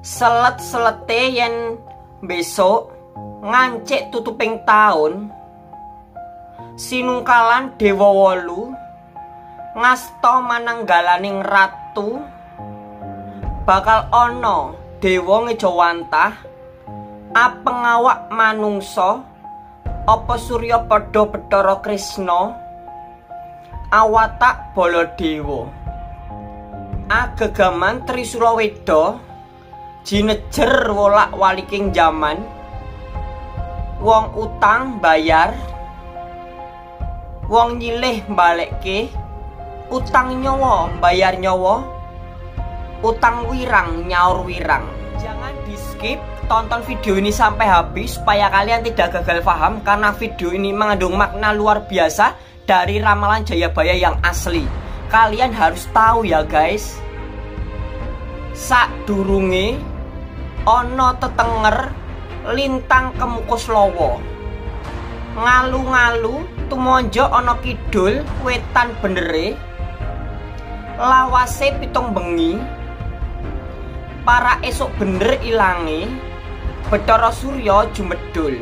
Selet-selete yen besok ngancik tutuping taun, sinungkalan Dewa Wolu ngasta mananggalaning ratu bakal ana dewa ngejawantah apeng awak manungsa apa Surya padha Bathara Krisna awatak Baladewa agegaman Trisula Weda jinejer wolak-waliking jaman wong utang bayar wong nyilih mbalekke utang nyawa bayar nyawa utang wirang nyaur wirang. Jangan di skip, tonton video ini sampai habis supaya kalian tidak gagal paham karena video ini mengandung makna luar biasa dari ramalan Jayabaya yang asli. Kalian harus tahu ya guys. Sadurunge ana tetenger lintang kemukus lawa. Ngalu-ngalu tumonjo ana kidul wetan benere. Lawase pitung bengi. Para esok bener ilange Bathara Surya jumedul.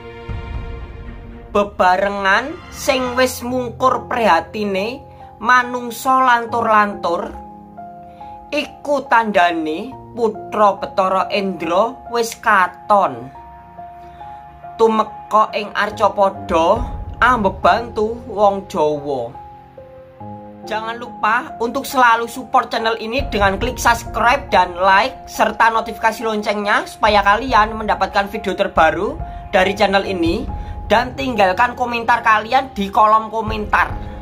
Bebarengan sing wis mungkur prihatine manungsa lantur-lantur iku tandane putra Bathara Endra wis katon. Tumeka ing Arcapada ambebantu wong Jawa. Jangan lupa untuk selalu support channel ini dengan klik subscribe dan like serta notifikasi loncengnya supaya kalian mendapatkan video terbaru dari channel ini dan tinggalkan komentar kalian di kolom komentar.